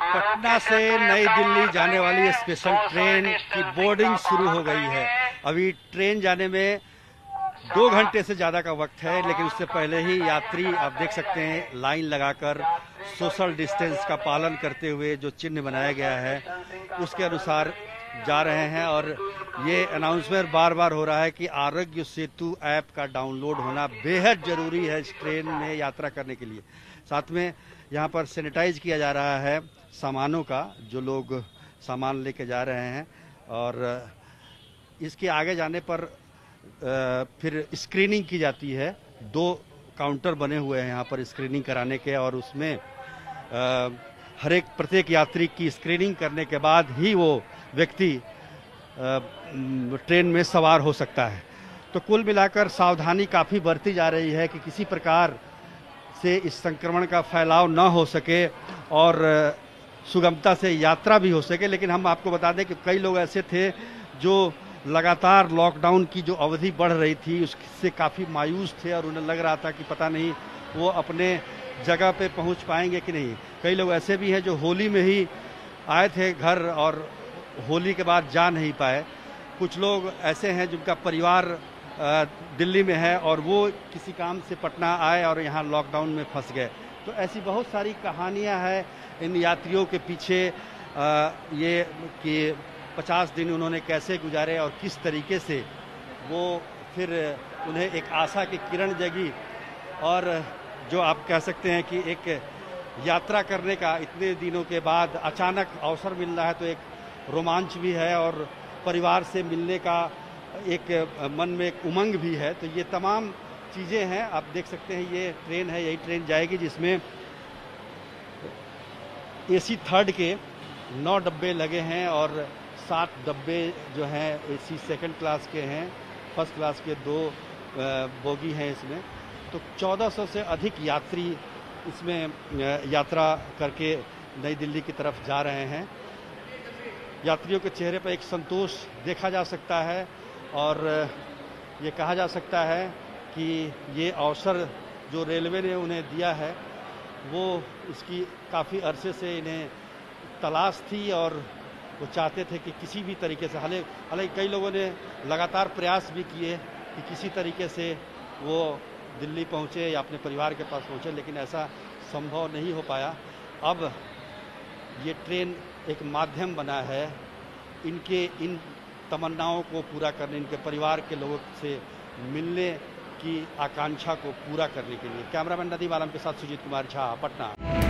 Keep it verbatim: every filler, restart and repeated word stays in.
पटना से नई दिल्ली जाने वाली स्पेशल ट्रेन की बोर्डिंग शुरू हो गई है। अभी ट्रेन जाने में दो घंटे से ज्यादा का वक्त है, लेकिन उससे पहले ही यात्री आप देख सकते हैं लाइन लगाकर सोशल डिस्टेंस का पालन करते हुए जो चिन्ह बनाया गया है उसके अनुसार जा रहे हैं। और ये अनाउंसमेंट बार बार हो रहा है कि आरोग्य सेतु ऐप का डाउनलोड होना बेहद जरूरी है इस ट्रेन में यात्रा करने के लिए। साथ में यहाँ पर सैनिटाइज किया जा रहा है सामानों का, जो लोग सामान लेके जा रहे हैं। और इसके आगे जाने पर फिर स्क्रीनिंग की जाती है। दो काउंटर बने हुए हैं यहाँ पर स्क्रीनिंग कराने के, और उसमें हर एक प्रत्येक यात्री की स्क्रीनिंग करने के बाद ही वो व्यक्ति ट्रेन में सवार हो सकता है। तो कुल मिलाकर सावधानी काफ़ी बरती जा रही है कि किसी प्रकार से इस संक्रमण का फैलाव न हो सके और सुगमता से यात्रा भी हो सके। लेकिन हम आपको बता दें कि कई लोग ऐसे थे जो लगातार लॉकडाउन की जो अवधि बढ़ रही थी उससे काफ़ी मायूस थे और उन्हें लग रहा था कि पता नहीं वो अपने जगह पे पहुंच पाएंगे कि नहीं। कई लोग ऐसे भी हैं जो होली में ही आए थे घर और होली के बाद जा नहीं पाए। कुछ लोग ऐसे हैं जिनका परिवार दिल्ली में है और वो किसी काम से पटना आए और यहाँ लॉकडाउन में फंस गए। तो ऐसी बहुत सारी कहानियाँ हैं इन यात्रियों के पीछे, ये कि पचास दिन उन्होंने कैसे गुजारे और किस तरीके से वो फिर उन्हें एक आशा की किरण जगी। और जो आप कह सकते हैं कि एक यात्रा करने का इतने दिनों के बाद अचानक अवसर मिल रहा है तो एक रोमांच भी है और परिवार से मिलने का एक मन में एक उमंग भी है। तो ये तमाम चीज़ें हैं। आप देख सकते हैं ये ट्रेन है, यही ट्रेन जाएगी जिसमें एसी थर्ड के नौ डब्बे लगे हैं और सात डब्बे जो हैं एसी सेकंड क्लास के हैं, फर्स्ट क्लास के दो बोगी हैं इसमें। तो चौदह सौ से अधिक यात्री इसमें यात्रा करके नई दिल्ली की तरफ जा रहे हैं। यात्रियों के चेहरे पर एक संतोष देखा जा सकता है और ये कहा जा सकता है कि ये अवसर जो रेलवे ने उन्हें दिया है वो इसकी काफ़ी अरसे से इन्हें तलाश थी और वो चाहते थे कि किसी भी तरीके से, हाले हालांकि कई लोगों ने लगातार प्रयास भी किए कि किसी तरीके से वो दिल्ली पहुँचे या अपने परिवार के पास पहुँचे, लेकिन ऐसा संभव नहीं हो पाया। अब ये ट्रेन एक माध्यम बना है इनके इन तमन्नाओं को पूरा करने, इनके परिवार के लोगों से मिलने की आकांक्षा को पूरा करने के लिए। कैमरामैन नदीम आलम के साथ सुजीत कुमार झा, पटना।